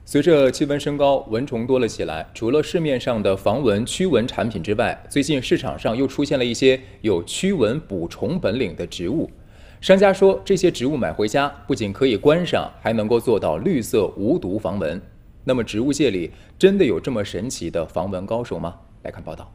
随着气温升高，蚊虫多了起来。除了市面上的防蚊驱蚊产品之外，最近市场上又出现了一些有驱蚊捕虫本领的植物。商家说，这些植物买回家不仅可以观赏，还能够做到绿色无毒防蚊。那么，植物界里真的有这么神奇的防蚊高手吗？来看报道。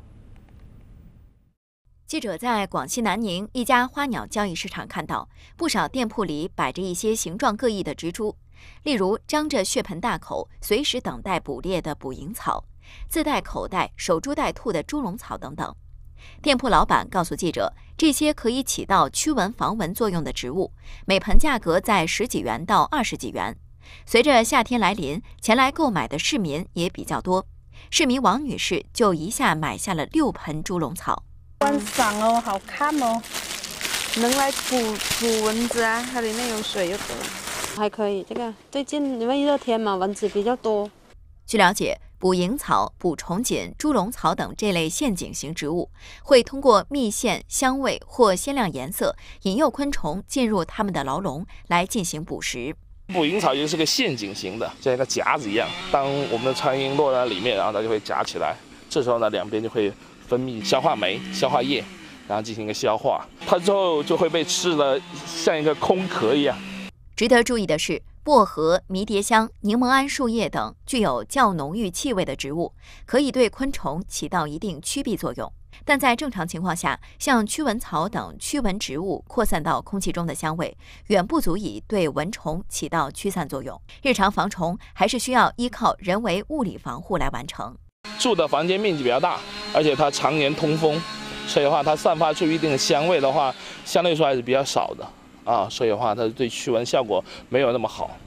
记者在广西南宁一家花鸟交易市场看到，不少店铺里摆着一些形状各异的植株，例如张着血盆大口、随时等待捕猎的捕蝇草，自带口袋、守株待兔的猪笼草等等。店铺老板告诉记者，这些可以起到驱蚊防蚊作用的植物，每盆价格在10几元到20几元。随着夏天来临，前来购买的市民也比较多。市民王女士就一下买下了6盆猪笼草。 观赏哦，好看哦，能来捕蚊子啊，它里面有水又多，还可以。这个最近因为热天嘛，蚊子比较多。 据了解，捕蝇草、捕虫锦、猪笼草等这类陷阱型植物，会通过蜜腺、香味或鲜亮颜色引诱昆虫进入它们的牢笼来进行捕食。 捕蝇草就是个陷阱型的，像一个夹子一样。当我们的苍蝇落在里面，然后它就会夹起来。这时候呢，两边就会分泌消化酶、消化液，然后进行一个消化。它之后就会被吃了，像一个空壳一样。 值得注意的是，薄荷、迷迭香、柠檬桉树叶等具有较浓郁气味的植物，可以对昆虫起到一定驱避作用。但在正常情况下，像驱蚊草等驱蚊植物扩散到空气中的香味，远不足以对蚊虫起到驱散作用。日常防虫还是需要依靠人为物理防护来完成。 住的房间面积比较大，而且它常年通风，所以的话，它散发出一定的香味的话，相对来说还是比较少的啊，所以的话，它对驱蚊效果没有那么好。